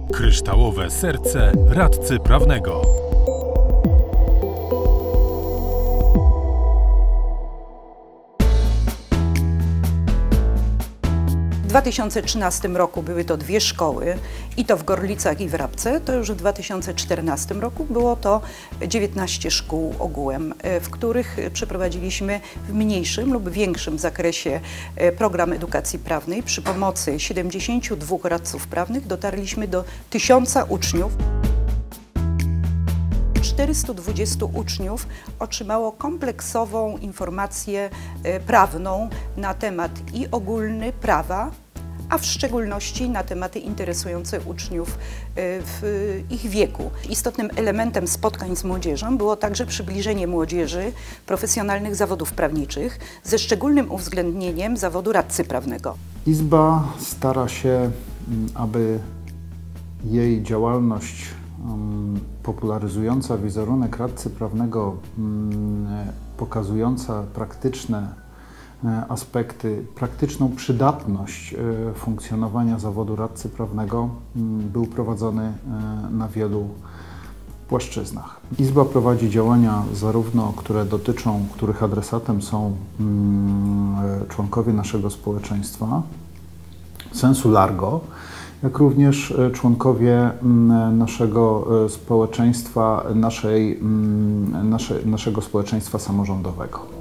Kryształowe serce radcy prawnego. W 2013 roku były to 2 szkoły, i to w Gorlicach i w Rabce. To już w 2014 roku było to 19 szkół ogółem, w których przeprowadziliśmy w mniejszym lub większym zakresie program edukacji prawnej. Przy pomocy 72 radców prawnych dotarliśmy do 1000 uczniów. 420 uczniów otrzymało kompleksową informację prawną na temat i ogólny prawa, a w szczególności na tematy interesujące uczniów w ich wieku. Istotnym elementem spotkań z młodzieżą było także przybliżenie młodzieży profesjonalnych zawodów prawniczych ze szczególnym uwzględnieniem zawodu radcy prawnego. Izba stara się, aby jej działalność popularyzująca wizerunek radcy prawnego, pokazująca praktyczne aspekty, praktyczną przydatność funkcjonowania zawodu radcy prawnego był prowadzony na wielu płaszczyznach. Izba prowadzi działania zarówno, których adresatem są członkowie naszego społeczeństwa, sensu largo, jak również członkowie naszego społeczeństwa, naszego społeczeństwa samorządowego.